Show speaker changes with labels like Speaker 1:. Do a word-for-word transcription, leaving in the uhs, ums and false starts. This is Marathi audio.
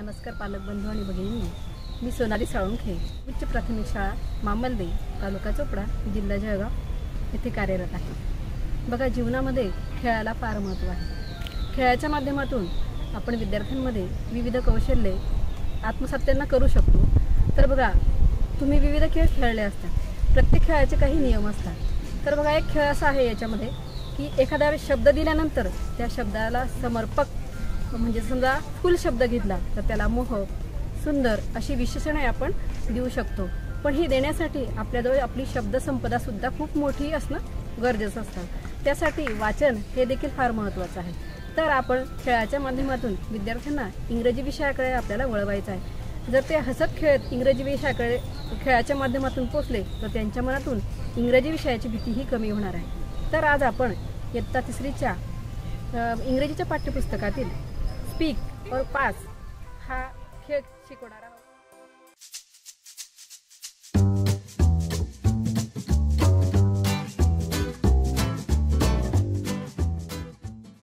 Speaker 1: नमस्कार पालक बंधू आणि भगिनींनो, मी सोनाली साळुंखे, उच्च प्राथमिक शाळा मामलदे, तालुका चोपडा, जिल्हा जळगाव येथे कार्यरत आहे। बघा, जीवनामध्ये खेळाला फार महत्त्व आहे। खेळाच्या माध्यमातून आपण विद्यार्थ्यांमध्ये विविध कौशल्ये आत्मसात त्यांना करू शकतो। तर बघा, तुम्ही विविध खेळ खेळले असतात, प्रत्येक खेळाचे काही नियम असतात। तर बघा, एक खेळ असा आहे याच्यामध्ये की एखादा शब्द दिल्यानंतर त्या शब्दाला समर्पक म्हणजे समजा फुल शब्द घेतला तर त्याला मोहक, सुंदर अशी विशेषणे आपण देऊ शकतो। पण ही देण्यासाठी आपल्याजवळ आपली शब्दसंपदा सुद्धा खूप मोठी असणं गरजेचं असतं। त्यासाठी वाचन हे देखील फार महत्त्वाचं आहे। तर आपण खेळाच्या माध्यमातून विद्यार्थ्यांना इंग्रजी विषयाकडे आपल्याला वळवायचं आहे। जर ते हसत खेळत इंग्रजी विषयाकडे खेळाच्या माध्यमातून पोचले तर त्यांच्या मनातून इंग्रजी विषयाची भीतीही कमी होणार आहे। तर आज आपण इयत्ता तिसरीच्या इंग्रजीच्या पाठ्यपुस्तकातील स्पीक और पास हा खेळ शिकवणार आहोत।